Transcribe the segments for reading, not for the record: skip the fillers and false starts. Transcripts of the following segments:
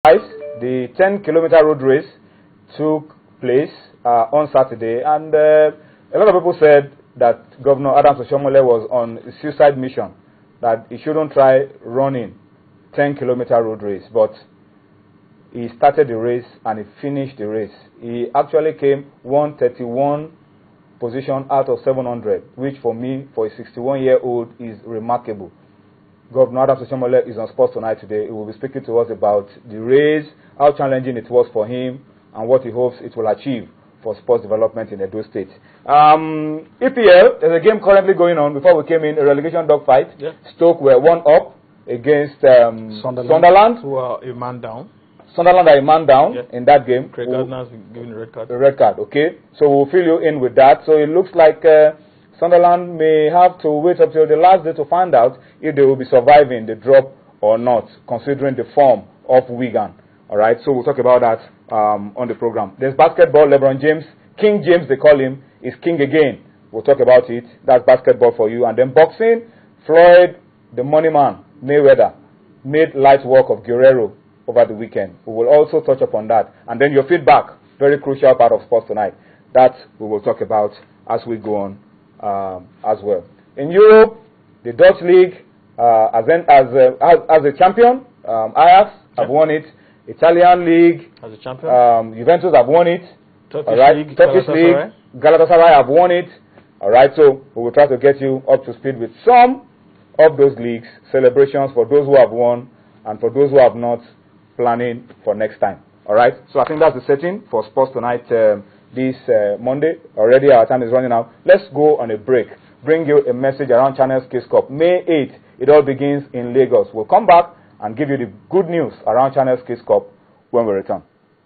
The 10-kilometer road race took place on Saturday, and a lot of people said that Governor Adams Oshiomhole was on a suicide mission, that he shouldn't try running 10-kilometer road race, but he started the race and he finished the race. He actually came 131 position out of 700, which for me, for a 61-year-old, is remarkable. Governor Adams Oshiomhole is on Sports Tonight today. He will be speaking to us about the race, how challenging it was for him, and what he hopes it will achieve for sports development in Edo State. EPL, there's a game currently going on. Before we came in, a relegation dogfight. Yeah. Stoke were 1-up against Sunderland, who are a man down. Sunderland are a man down in that game. Craig Gardner's been given a red card. A red card, okay. So we'll fill you in with that. So it looks like Sunderland may have to wait up till the last day to find out if they will be surviving the drop or not, considering the form of Wigan. All right, so we'll talk about that on the program. There's basketball. LeBron James, King James they call him, is king again. We'll talk about it. That's basketball for you. And then boxing, Floyd, the money man, Mayweather, made light work of Guerrero over the weekend. We will also touch upon that. And then your feedback, very crucial part of Sports Tonight. That we will talk about as we go on as well. In Europe, the Dutch League, as a champion, Ajax have won it. Italian League, as a champion, Juventus have won it. Turkish League, Galatasaray have won it. All right, so we will try to get you up to speed with some of those leagues, celebrations for those who have won and for those who have not, planning for next time. All right, so I think that's the setting for Sports Tonight this Monday. Already our time is running out. Let's go on a break. Bring you a message around Channels Kids Cup. May 8th, it all begins in Lagos. We'll come back and give you the good news around Channels Kids Cup when we return.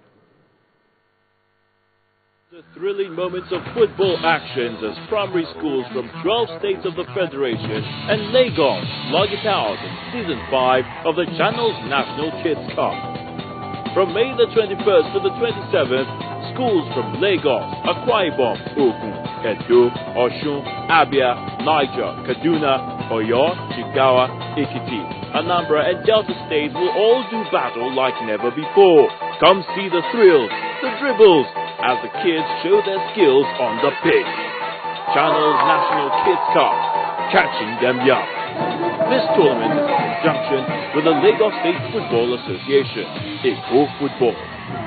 The thrilling moments of football actions as primary schools from 12 states of the Federation and Lagos log it out in Season 5 of the Channels National Kids Cup. From May the 21st to the 27th, schools from Lagos, Akwa Ibom, Ogun, Edo, Osun, Abia, Niger, Kaduna, Oyo, Jigawa, Ekiti, Anambra, and Delta States will all do battle like never before. Come see the thrills, the dribbles, as the kids show their skills on the pitch. Channels National Kids Cup, catching them young. This tournament is in conjunction with the Lagos State Football Association, Eko Football.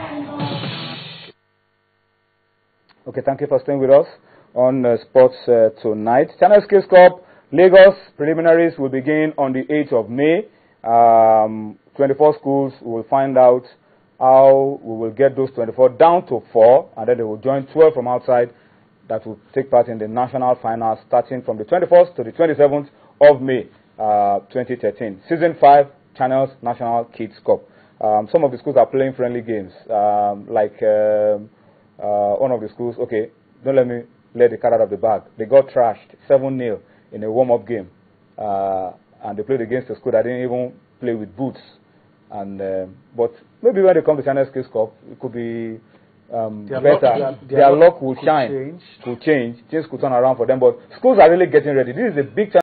Okay, thank you for staying with us on Sports Tonight. Channels Kids Cup, Lagos preliminaries will begin on the 8th of May. 24 schools, we will find out how we will get those 24 down to 4, and then they will join 12 from outside that will take part in the national finals starting from the 21st to the 27th of May 2013. Season 5, Channels National Kids Cup. Some of the schools are playing friendly games, like one of the schools, okay, don't let me let the cat out of the bag. They got trashed 7-0 in a warm-up game, and they played against a school that didn't even play with boots. And but maybe when they come to Channels Kids Cup, it could be better. Their luck will shine, will change. Things could turn around for them. But schools are really getting ready. This is a big challenge.